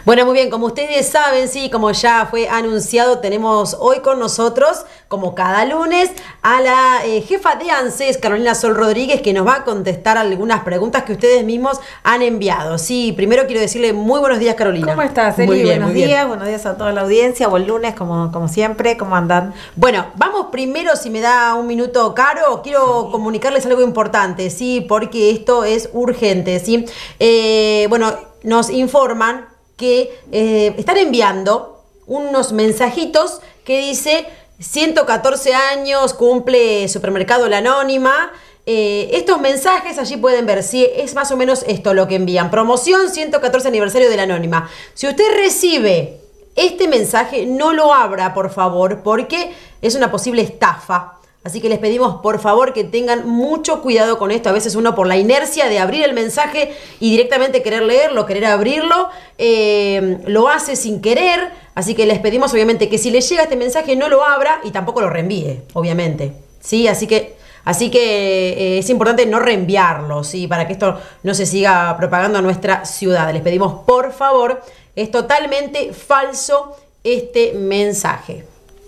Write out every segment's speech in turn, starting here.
Bueno, muy bien, como ustedes saben, sí, como ya fue anunciado, tenemos hoy con nosotros, como cada lunes, a la jefa de ANSES, Carolina Sol Rodríguez, que nos va a contestar algunas preguntas que ustedes mismos han enviado. Sí, primero quiero decirle muy buenos días, Carolina. ¿Cómo estás, Eli? Muy bien, Buenos días a toda la audiencia, buen lunes, como siempre, ¿cómo andan? Bueno, vamos primero, si me da un minuto, Caro, quiero comunicarles algo importante, sí, porque esto es urgente, sí. Bueno, nos informan que están enviando unos mensajitos que dice 114 años, cumple Supermercado La Anónima. Estos mensajes allí pueden ver si es más o menos esto lo que envían. Promoción 114 aniversario de La Anónima. Si usted recibe este mensaje, no lo abra, por favor, porque es una posible estafa. Así que les pedimos, por favor, que tengan mucho cuidado con esto. A veces uno, por la inercia de abrir el mensaje y directamente querer leerlo, querer abrirlo, lo hace sin querer. Así que les pedimos, obviamente, que si les llega este mensaje, no lo abra y tampoco lo reenvíe, obviamente. ¿Sí? Así que es importante no reenviarlo, ¿sí? Para que esto no se siga propagando a nuestra ciudad. Les pedimos, por favor, es totalmente falso este mensaje.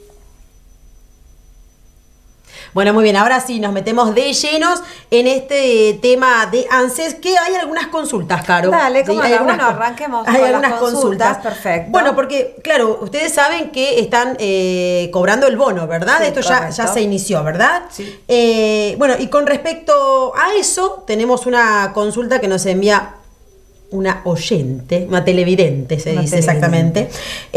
Bueno, muy bien, ahora sí nos metemos de llenos en este tema de ANSES, que hay algunas consultas, Caro. Dale, ¿cómo ¿sí? bueno, arranquemos hay con algunas las consultas. Perfecto. Bueno, porque, claro, ustedes saben que están cobrando el bono, ¿verdad? Sí, esto ya se inició, ¿verdad? Sí. Bueno, y con respecto a eso, tenemos una consulta que nos envía una oyente, una televidente, se dice exactamente.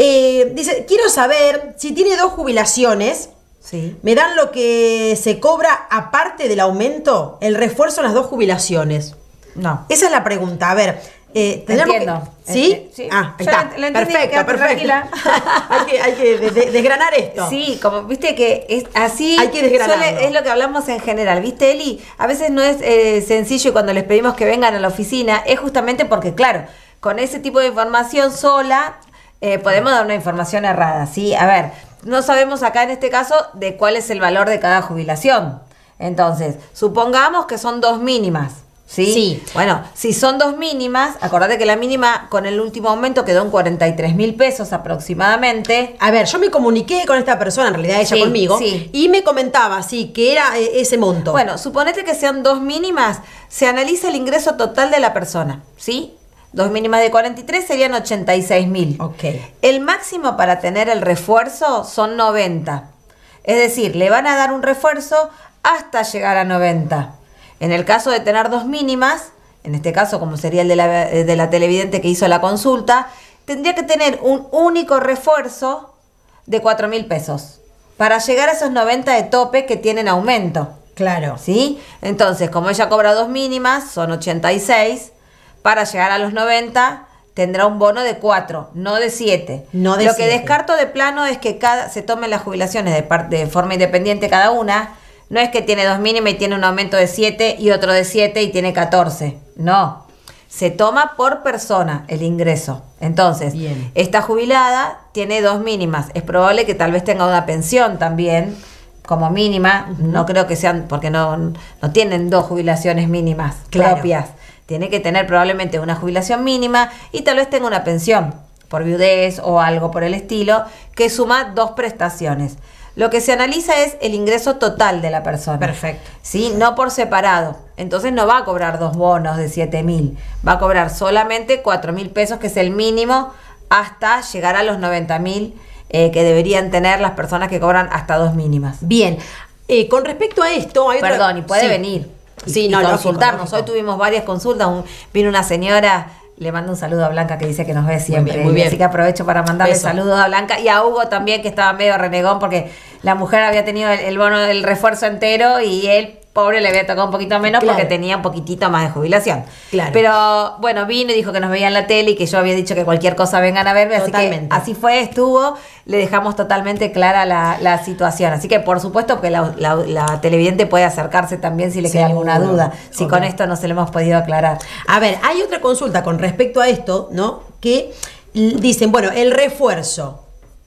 Dice, quiero saber si tiene 2 jubilaciones. Sí. ¿Me dan lo que se cobra aparte del aumento? El refuerzo en las 2 jubilaciones. No. Esa es la pregunta. A ver, entiendo. ¿Sí? Sí. Ah, ahí Yo está. lo entendí, Perfecto. tranquila. hay que desgranar esto. Sí, como viste que es así. Hay que desgranarlo. Es lo que hablamos en general, ¿viste, Eli? A veces no es sencillo y cuando les pedimos que vengan a la oficina es justamente porque, claro, con ese tipo de información sola podemos dar una información errada, ¿sí? A ver, no sabemos acá en este caso de cuál es el valor de cada jubilación. Entonces, supongamos que son 2 mínimas. ¿Sí? Sí. Bueno, si son 2 mínimas, acordate que la mínima con el último aumento quedó en 43.000 pesos aproximadamente. A ver, yo me comuniqué con esta persona, en realidad ella conmigo, y me comentaba, sí, que era ese monto. Bueno, suponete que sean 2 mínimas, se analiza el ingreso total de la persona, ¿sí? 2 mínimas de 43 serían 86.000. Ok. El máximo para tener el refuerzo son 90. Es decir, le van a dar un refuerzo hasta llegar a 90. En el caso de tener 2 mínimas, en este caso como sería el de la televidente que hizo la consulta, tendría que tener un único refuerzo de 4.000 pesos para llegar a esos 90 de tope que tienen aumento. Claro. ¿Sí? Entonces, como ella cobra 2 mínimas, son 86, para llegar a los 90 tendrá un bono de 4, no de 7. No de Lo que 7. descarto de plano es que se tomen las jubilaciones de forma independiente cada una. No es que tiene 2 mínimas y tiene un aumento de 7 y otro de 7 y tiene 14. No. Se toma por persona el ingreso. Entonces, bien, esta jubilada tiene 2 mínimas. Es probable que tal vez tenga una pensión también como mínima. No creo que sean, porque no tienen 2 jubilaciones mínimas propias. Tiene que tener probablemente una jubilación mínima y tal vez tenga una pensión por viudez o algo por el estilo que suma 2 prestaciones. Lo que se analiza es el ingreso total de la persona. Perfecto. ¿Sí? No por separado. Entonces no va a cobrar 2 bonos de 7.000. Va a cobrar solamente 4.000 pesos, que es el mínimo, hasta llegar a los 90.000 que deberían tener las personas que cobran hasta 2 mínimas. Bien. Con respecto a esto... hay Perdón, otra... y puede venir. Sí, y consultarnos. Lógico. Hoy tuvimos varias consultas. Vino una señora, le mando un saludo a Blanca que dice que nos ve siempre. Muy bien. Así que aprovecho para mandarle saludos a Blanca y a Hugo también, que estaba medio renegón porque la mujer había tenido el bono del refuerzo entero y él, pobre, le había tocado un poquito menos porque tenía un poquitito más de jubilación. Claro. Pero bueno, vino y dijo que nos veía en la tele y que yo había dicho que cualquier cosa vengan a verme. Totalmente. Así que así fue, estuvo. Le dejamos totalmente clara la situación. Así que por supuesto que la televidente puede acercarse también si le queda alguna duda. Si con esto no se lo hemos podido aclarar. A ver, hay otra consulta con respecto a esto, ¿no? Que dicen, bueno, el refuerzo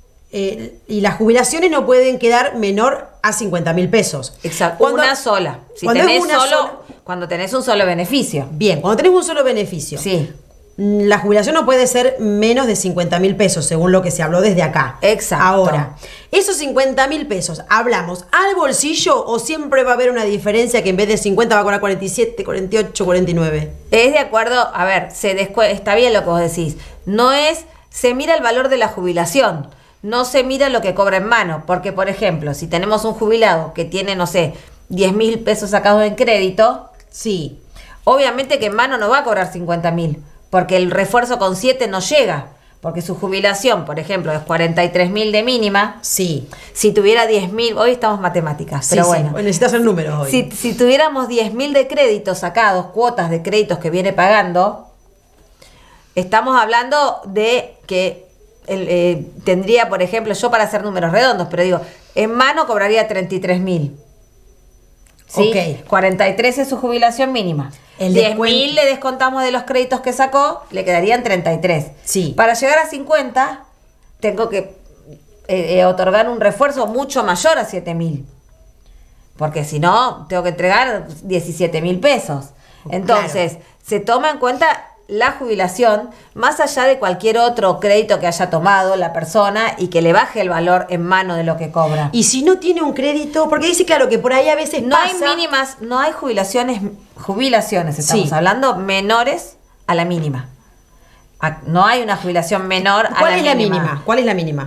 y las jubilaciones no pueden quedar menor a 50.000 pesos. Exacto. Una sola. Si cuando tenés es una sola, cuando tenés un solo beneficio. Bien, cuando tenés un solo beneficio. Sí. la jubilación no puede ser menos de 50.000 pesos, según lo que se habló desde acá. Exacto. Ahora, esos 50.000 pesos, ¿hablamos al bolsillo o siempre va a haber una diferencia que en vez de 50 va a cobrar 47, 48, 49? Es de acuerdo, a ver, está bien lo que vos decís. No es, se mira el valor de la jubilación, no se mira lo que cobra en mano. Porque, por ejemplo, si tenemos un jubilado que tiene, no sé, 10.000 pesos sacados en crédito, sí, obviamente que en mano no va a cobrar 50.000, porque el refuerzo con 7 no llega, porque su jubilación, por ejemplo, es 43.000 de mínima. Sí. Si tuviera 10.000, hoy estamos matemáticas, Sí, pero sí, bueno. necesitas el número hoy. Si tuviéramos 10.000 de créditos sacados, cuotas de créditos que viene pagando, estamos hablando de que tendría, por ejemplo, yo para hacer números redondos, pero digo, en mano cobraría 33.000. ¿Sí? Ok. 43 es su jubilación mínima. El 10.000 le descontamos de los créditos que sacó, le quedarían 33. Sí. Para llegar a 50, tengo que otorgar un refuerzo mucho mayor a 7.000. Porque si no, tengo que entregar 17.000 pesos. Entonces, Claro. se toma en cuenta la jubilación, más allá de cualquier otro crédito que haya tomado la persona y que le baje el valor en mano de lo que cobra. Y si no tiene un crédito, porque dice, claro, que por ahí a veces No pasa... hay mínimas, no hay jubilaciones estamos Sí. hablando, menores a la mínima. No hay una jubilación menor a ¿Cuál la es la mínima? ¿Cuál es la mínima?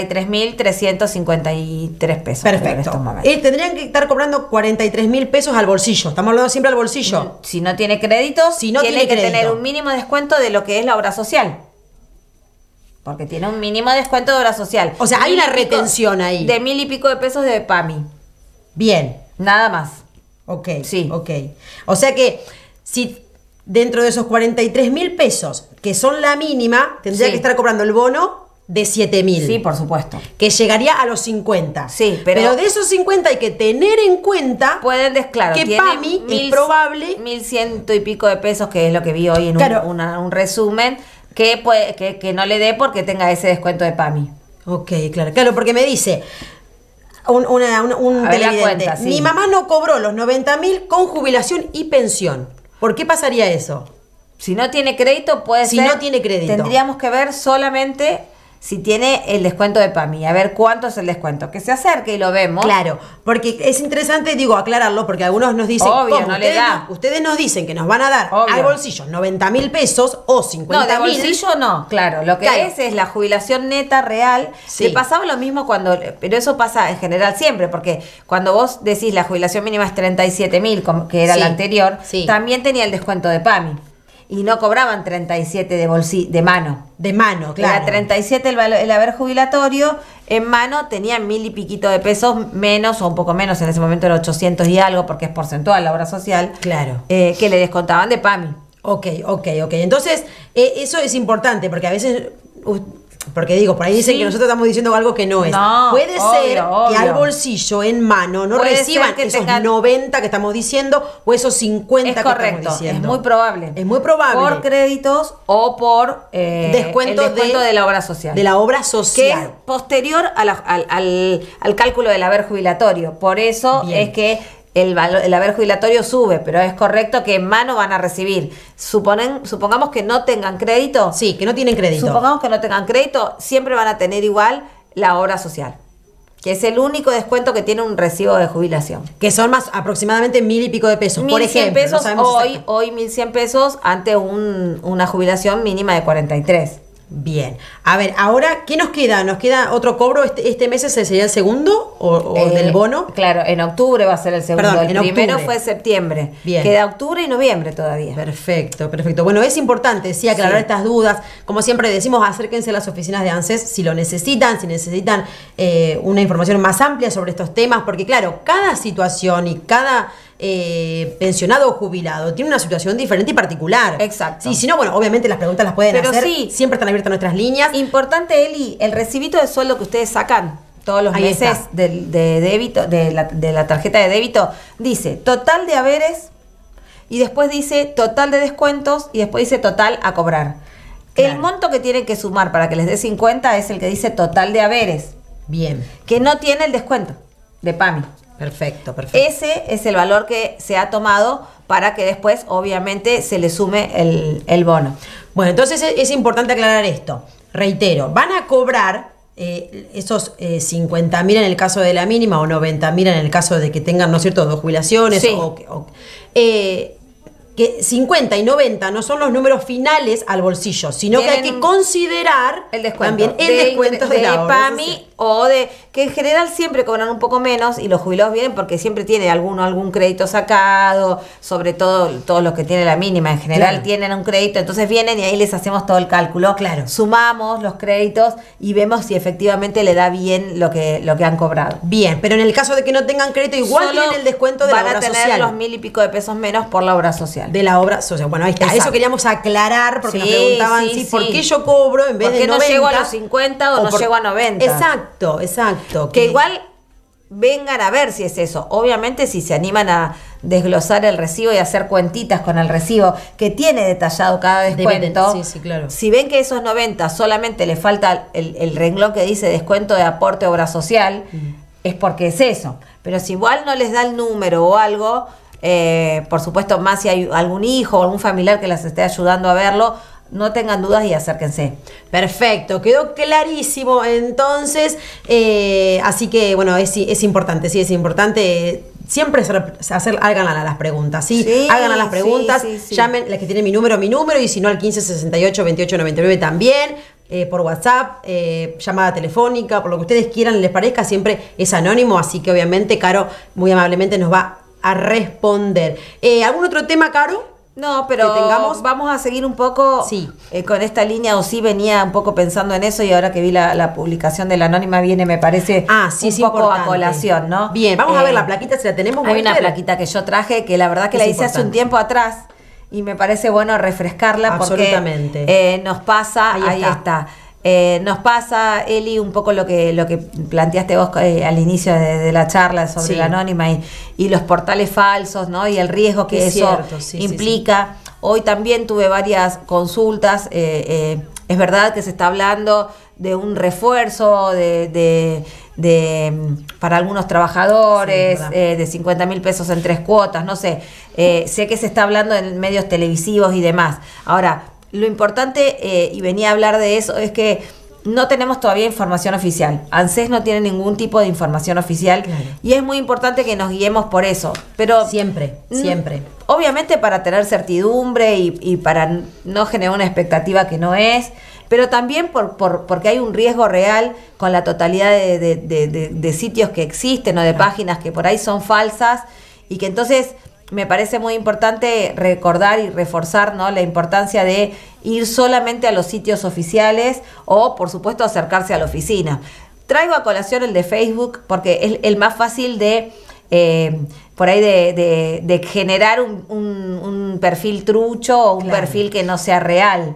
43.353 pesos. En Perfecto. estos momentos. Tendrían que estar cobrando 43.000 pesos al bolsillo. Estamos hablando siempre al bolsillo. Si no tiene créditos, Si no tiene tiene que crédito. tener un mínimo descuento de lo que es la obra social. Porque tiene un mínimo descuento de obra social. O sea, hay una 1.000 y pico- retención ahí. De 1.000 y pico de pesos de PAMI. Bien. Nada más. Ok. Sí. Ok. O sea que si dentro de esos 43.000 pesos, que son la mínima, tendría Sí. que estar cobrando el bono de 7.000. Sí, por supuesto. Que llegaría a los 50. Sí, pero de esos 50 hay que tener en cuenta pueden claro, que tiene PAMI es probable... 1.100 y pico de pesos, que es lo que vi hoy en Claro. un resumen, que no le dé porque tenga ese descuento de PAMI. Ok, claro. Claro, porque me dice un A ver la televidente, cuenta, sí. mi mamá no cobró los 90.000 con jubilación y pensión. ¿Por qué pasaría eso? Si no tiene crédito, puede Si ser... no tiene crédito. Tendríamos que ver solamente si tiene el descuento de PAMI. A ver cuánto es el descuento. Que se acerque y lo vemos. Claro, porque es interesante, digo, aclararlo, porque algunos nos dicen, Obvio, ¿cómo? no le da. Ustedes nos dicen que nos van a dar Obvio. al bolsillo 90.000 pesos o No, 50.000. de bolsillo no, claro. Lo que Claro. es la jubilación neta real. Sí. Le pasaba lo mismo pero eso pasa en general siempre, porque cuando vos decís la jubilación mínima es 37.000, que era Sí, la anterior, sí. también tenía el descuento de PAMI. Y no cobraban 37 de mano. De mano, claro. Era 37 el haber jubilatorio, en mano tenían 1.000 y piquito de pesos menos o un poco menos, en ese momento era 800 y algo, porque es porcentual la obra social, Claro. que le descontaban de PAMI. Ok. Entonces, eso es importante, porque a veces... Porque digo, por ahí dicen Sí. que nosotros estamos diciendo algo que no es. No, Puede obvio, ser que obvio. al bolsillo, en mano, no Puede reciban ser que esos tengan- 90 que estamos diciendo o esos 50 Es que correcto, estamos diciendo. es muy probable. Es muy probable. Por créditos o por Descuento el descuento de la obra social. De la obra que es social. posterior al cálculo del haber jubilatorio. Por eso Bien. es que el haber jubilatorio sube, pero es correcto que en mano van a recibir. Supongamos que no tengan crédito. Sí, que no tienen crédito. Supongamos que no tengan crédito, siempre van a tener igual la obra social, que es el único descuento que tiene un recibo de jubilación. Que son más aproximadamente 1.000 y pico de pesos. Por 1.100 ejemplo, pesos no sabemos hoy exactamente. 1.100 pesos ante una jubilación mínima de 43. Bien. A ver, ahora, ¿qué nos queda? ¿Nos queda otro cobro? ¿Este mes sería el segundo o del bono? Claro, en octubre va a ser el segundo. Perdón, el en primero octubre. fue septiembre. Bien. Queda octubre y noviembre todavía. Perfecto. Bueno, es importante, sí, aclarar Sí. estas dudas. Como siempre decimos, acérquense a las oficinas de ANSES si lo necesitan, si necesitan una información más amplia sobre estos temas, porque claro, cada situación y cada pensionado o jubilado tiene una situación diferente y particular. Exacto. Sí, si no, bueno, obviamente las preguntas las pueden Pero hacer. sí. Siempre están abiertas nuestras líneas. Importante, Eli, el recibito de sueldo que ustedes sacan todos los Ahí meses está. de débito, de la tarjeta de débito, dice total de haberes y después dice total de descuentos y después dice total a cobrar. Claro. El monto que tienen que sumar para que les dé 50 es el que dice total de haberes, Bien. que no tiene el descuento de PAMI. Perfecto. Ese es el valor que se ha tomado para que después, obviamente, se le sume el bono. Bueno, entonces es importante aclarar esto. Reitero, van a cobrar esos 50.000 en el caso de la mínima o 90.000 en el caso de que tengan, ¿no es cierto?, 2 jubilaciones. Sí. Que 50 y 90 no son los números finales al bolsillo, sino que hay que considerar el descuento. También el descuento de la PAMI o de que en general siempre cobran un poco menos y los jubilados vienen porque siempre tiene algún crédito sacado, sobre todo todos los que tienen la mínima en general tienen un crédito, entonces vienen y ahí les hacemos todo el cálculo. Claro. Sumamos los créditos y vemos si efectivamente le da bien lo que han cobrado. Bien, pero en el caso de que no tengan crédito, igual Solo tienen el descuento de la obra social. Van a tener los 1.000 y pico de pesos menos por la obra social. De la obra social. Bueno, ahí está. Exacto. Eso queríamos aclarar porque nos preguntaban por qué yo cobro en vez de 90. ¿Por qué no llego a los 50 o no llego a 90? Exacto. Que igual vengan a ver si es eso. Obviamente si se animan a desglosar el recibo y hacer cuentitas con el recibo que tiene detallado cada descuento. Sí, claro. Si ven que esos 90 solamente le falta el renglón que dice descuento de aporte obra social, es porque es eso. Pero si igual no les da el número o algo, por supuesto, más si hay algún hijo o algún familiar que las esté ayudando a verlo, no tengan dudas y acérquense. Perfecto, quedó clarísimo entonces. Así que, bueno, es importante, sí, es importante siempre hagan las preguntas, ¿sí? Hagan las preguntas, llamen, las que tienen mi número, y si no al 15 68 28 99 también. Por WhatsApp, llamada telefónica, por lo que ustedes quieran, les parezca, siempre es anónimo, así que obviamente Caro muy amablemente nos va a responder. ¿Algún otro tema, Caro? No, pero vamos a seguir un poco con esta línea, o sí venía un poco pensando en eso y ahora que vi la publicación de la anónima viene, me parece un poco importante. A colación, ¿no? Bien, vamos a ver la plaquita si la tenemos. Hay una plaquita que yo traje que la verdad que la hice hace un tiempo atrás y me parece bueno refrescarla porque nos pasa, ahí está. Nos pasa, Eli, un poco lo que planteaste vos al inicio de la charla sobre la anónima y los portales falsos, ¿no? Y el riesgo que eso implica. Hoy también tuve varias consultas. Es verdad que se está hablando de un refuerzo para algunos trabajadores, de 50.000 pesos en 3 cuotas, no sé. Sé que se está hablando en medios televisivos y demás. Ahora, lo importante, y venía a hablar de eso, es que no tenemos todavía información oficial. ANSES no tiene ningún tipo de información oficial y es muy importante que nos guiemos por eso. Pero siempre. Obviamente para tener certidumbre y para no generar una expectativa que no es, pero también porque hay un riesgo real con la totalidad de sitios que existen o de páginas que por ahí son falsas y que entonces me parece muy importante recordar y reforzar, ¿no?, la importancia de ir solamente a los sitios oficiales o, por supuesto, acercarse a la oficina. Traigo a colación el de Facebook porque es el más fácil de generar un perfil trucho o un perfil que no sea real.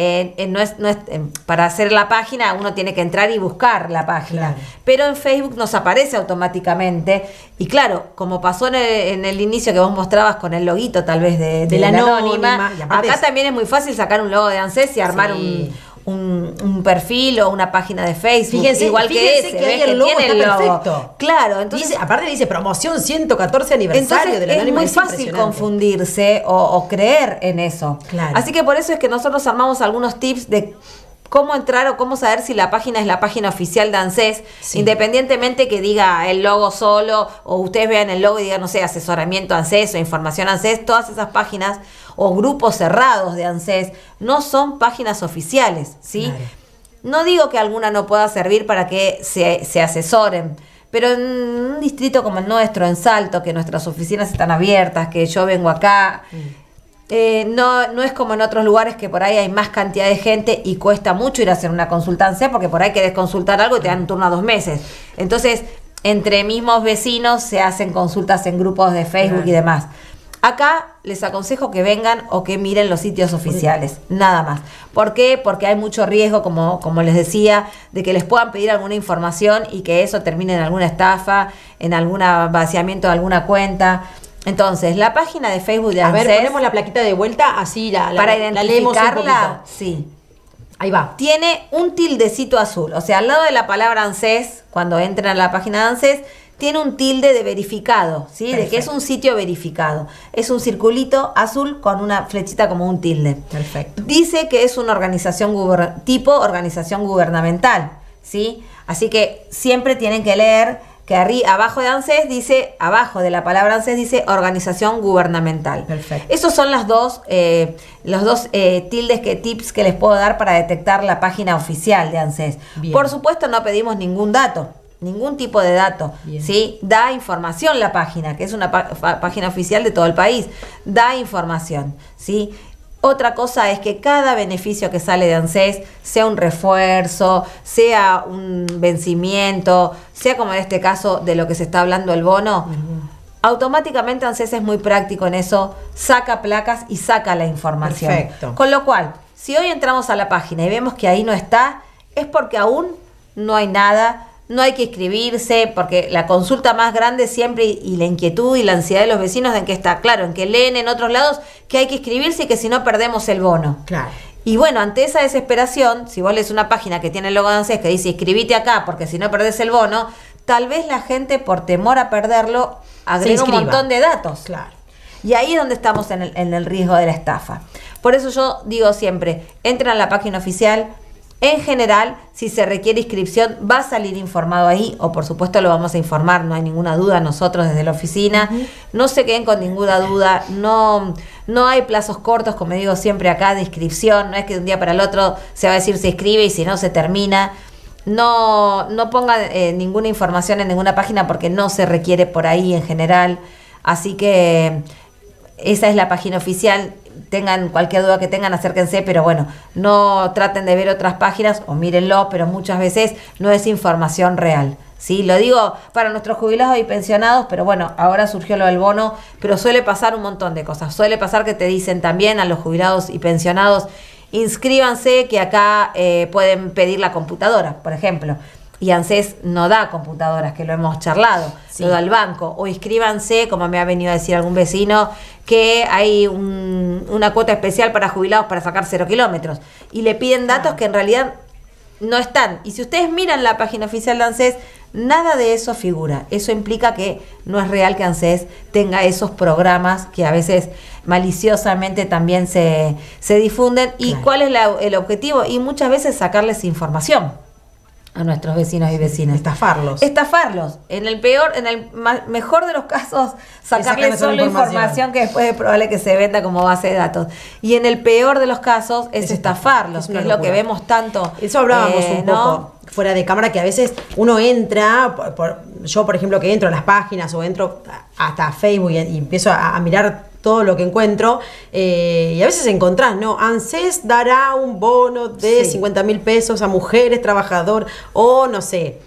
Para hacer la página uno tiene que entrar y buscar la página, pero en Facebook nos aparece automáticamente y claro, como pasó en el inicio que vos mostrabas con el loguito tal vez de la anónima, acá también es muy fácil sacar un logo de ANSES y armar un perfil o una página de Facebook. Fíjense que hay el logo, tiene el logo. Perfecto. Claro, entonces aparte dice promoción 114 aniversario de la anónima. Es muy fácil confundirse o creer en eso. Así que por eso es que nosotros armamos algunos tips de cómo entrar o cómo saber si la página es la página oficial de ANSES, independientemente que diga el logo solo o ustedes vean el logo y digan, no sé, asesoramiento ANSES o información ANSES. Todas esas páginas o grupos cerrados de ANSES no son páginas oficiales, ¿sí? No digo que alguna no pueda servir para que se asesoren, pero en un distrito como el nuestro, en Salto, que nuestras oficinas están abiertas, que yo vengo acá, no es como en otros lugares que por ahí hay más cantidad de gente y cuesta mucho ir a hacer una consulta ANSES porque por ahí querés consultar algo y te dan un turno a 2 meses. Entonces, entre mismos vecinos se hacen consultas en grupos de Facebook y demás. Acá les aconsejo que vengan o que miren los sitios oficiales, nada más. ¿Por qué? Porque hay mucho riesgo, como les decía, de que les puedan pedir alguna información y que eso termine en alguna estafa, en algún vaciamiento de alguna cuenta. Entonces, la página de Facebook de ANSES... A ver, ponemos la plaquita de vuelta, así para identificarla, sí. Ahí va. Tiene un tildecito azul, o sea, al lado de la palabra ANSES, cuando entran a la página de ANSES, tiene un tilde de verificado, ¿sí? Perfecto. De que es un sitio verificado. Es un circulito azul con una flechita como un tilde. Perfecto. Dice que es una organización tipo organización gubernamental, ¿sí? Así que siempre tienen que leer que abajo de ANSES dice, abajo de la palabra ANSES dice organización gubernamental. Perfecto. Esos son los dos tips que les puedo dar para detectar la página oficial de ANSES. Bien. Por supuesto, no pedimos ningún dato, ningún tipo de dato. Bien. ¿Sí? Da información la página, que es una página oficial de todo el país. Da información, ¿sí? Otra cosa es que cada beneficio que sale de ANSES, sea un refuerzo, sea un vencimiento, sea como en este caso de lo que se está hablando el bono, automáticamente ANSES es muy práctico en eso, saca placas y saca la información. Perfecto. Con lo cual, si hoy entramos a la página y vemos que ahí no está, es porque aún no hay nada. No hay que inscribirse, porque la consulta más grande siempre y la inquietud y la ansiedad de los vecinos en que está, claro, en que leen en otros lados que hay que inscribirse y que si no perdemos el bono. Claro. Y bueno, ante esa desesperación, si vos lees una página que tiene el logo de ANSES que dice inscribite acá porque si no perdés el bono, tal vez la gente por temor a perderlo agrega un montón de datos. Claro. Y ahí es donde estamos en el riesgo de la estafa. Por eso yo digo siempre, entren a la página oficial. En general, si se requiere inscripción, va a salir informado ahí, o por supuesto lo vamos a informar, no hay ninguna duda nosotros desde la oficina. No se queden con ninguna duda, no hay plazos cortos, como digo siempre acá, de inscripción, no es que de un día para el otro se va a decir se inscribe y si no se termina. No ponga ninguna información en ninguna página porque no se requiere por ahí en general. Así que esa es la página oficial. Tengan cualquier duda que tengan, acérquense, pero bueno, no traten de ver otras páginas o mírenlo, pero muchas veces no es información real. Sí, lo digo para nuestros jubilados y pensionados, pero bueno, ahora surgió lo del bono, pero suele pasar un montón de cosas. Suele pasar que te dicen también a los jubilados y pensionados, inscríbanse que acá pueden pedir la computadora, por ejemplo. Y ANSES no da computadoras, que lo hemos charlado, sí. Lo da el banco. O inscríbanse, como me ha venido a decir algún vecino, que hay una cuota especial para jubilados para sacar 0 kilómetros. Y le piden datos que en realidad no están. Y si ustedes miran la página oficial de ANSES, nada de eso figura. Eso implica que no es real que ANSES tenga esos programas que a veces maliciosamente también se difunden. ¿Y Claro. cuál es el objetivo? Y muchas veces sacarles información a nuestros vecinos y vecinas. Estafarlos. En el mejor de los casos, sacarles solo información que después es probable que se venda como base de datos. Y en el peor de los casos es estafarlos, que es lo que vemos tanto. Eso hablábamos un poco fuera de cámara, que a veces uno entra, yo por ejemplo que entro a las páginas o entro hasta a Facebook y empiezo a mirar todo lo que encuentro, y a veces encontrás, ¿no? ANSES dará un bono de 50.000 pesos a mujeres trabajadoras, o no sé,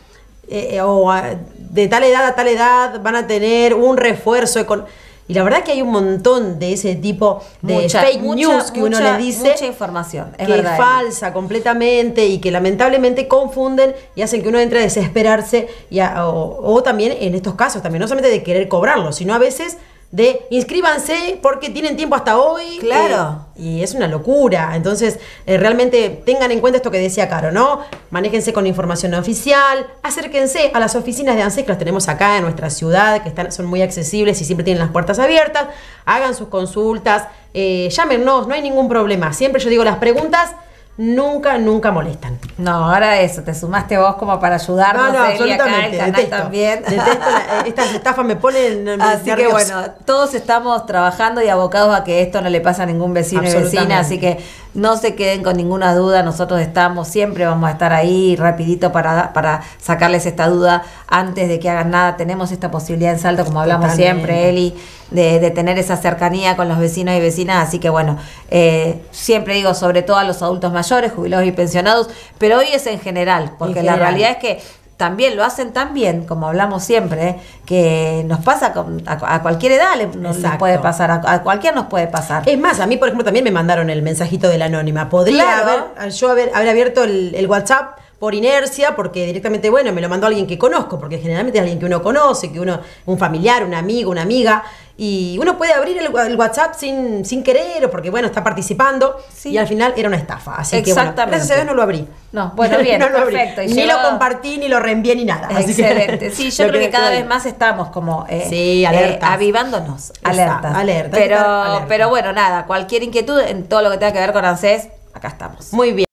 de tal edad a tal edad van a tener un refuerzo y la verdad que hay un montón de ese tipo de fake news que uno le dice. Mucha información, es que verdad. Es falsa completamente y que lamentablemente confunden y hacen que uno entre a desesperarse o también en estos casos, también no solamente de querer cobrarlo, sino a veces de inscríbanse porque tienen tiempo hasta hoy. Claro. Y es una locura. Entonces, realmente tengan en cuenta esto que decía Caro, ¿no? Manéjense con información oficial, acérquense a las oficinas de ANSES que las tenemos acá en nuestra ciudad, que son muy accesibles y siempre tienen las puertas abiertas. Hagan sus consultas, llámenos, no hay ningún problema. Siempre yo digo, las preguntas nunca molestan. No, ahora eso, te sumaste vos como para ayudarnos. No, Eli, acá, absolutamente, el canal detesto. también. Detesto estas estafas, me ponen Así que nerviosa. bueno, todos estamos trabajando y abocados a que esto no le pase a ningún vecino y vecina, así que no se queden con ninguna duda, nosotros siempre vamos a estar ahí rapidito para sacarles esta duda antes de que hagan nada. Tenemos esta posibilidad en Salto, como hablamos siempre, Eli, de tener esa cercanía con los vecinos y vecinas, así que bueno, siempre digo, sobre todo a los adultos mayores, jubilados y pensionados, pero hoy es en general, porque la realidad es que también lo hacen tan bien, como hablamos siempre, que nos pasa a cualquier edad nos puede pasar, a cualquiera nos puede pasar. Es más, a mí, por ejemplo, también me mandaron el mensajito de la anónima. Podría haber abierto el WhatsApp por inercia, porque directamente, bueno, me lo mandó alguien que conozco, porque generalmente es alguien que uno conoce, un familiar, un amigo, una amiga, y uno puede abrir el WhatsApp sin querer o porque, bueno, está participando y al final era una estafa. Así que, bueno, gracias a Dios no lo abrí. No, bueno, bien, no lo perfecto. Abrí. Ni lo compartí, ni lo reenvié, ni nada. Así excelente. Sí, yo creo que cada vez más estamos como avivándonos. Alertas. Pero bueno, nada, cualquier inquietud en todo lo que tenga que ver con ANSES, acá estamos. Muy bien.